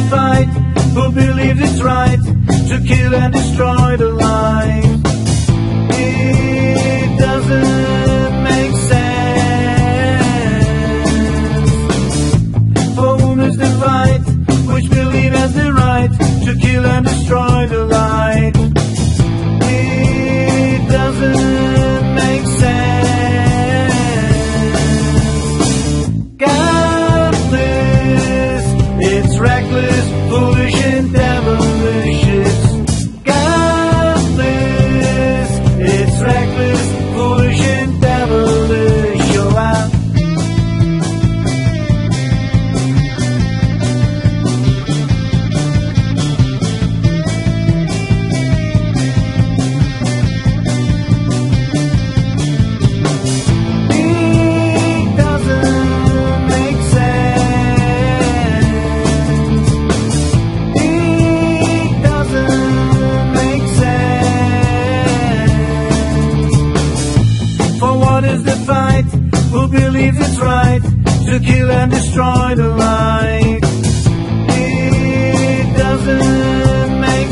fight, who believes it's right to kill and destroy the life. It doesn't make sense. For whom is the fight which believe has the right to kill and destroy the light? It doesn't make sense. Godless, it's reckless, foolish and devilish. It's godless, it's reckless, foolish and devilish. Oh, who believes it's right to kill and destroy the light? It doesn't make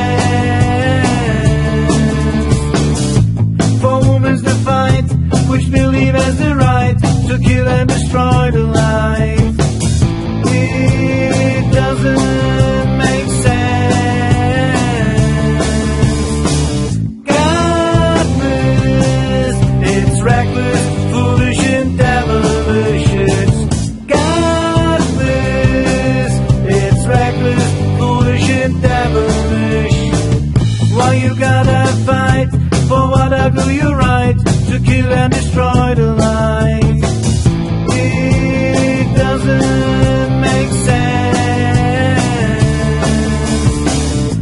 sense. For whom is the fight which believe has the right to kill and destroy the light? It doesn't make sense. Godless, it's reckless, foolish and devilish. It's godless, it's reckless, foolish and devilish. Why you gotta fight for what I believe you right to kill and destroy the light? It doesn't make sense.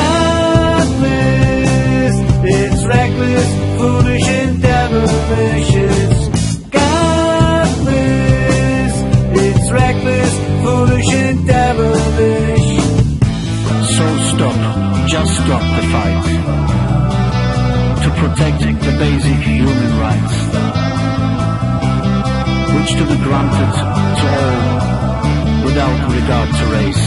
Godless, it's reckless, foolish and devilish. It's reckless, foolish and devilish. So stop, just stop the fight to protect the basic human rights, which to be granted to all without regard to race.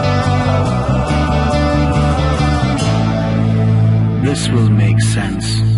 This will make sense.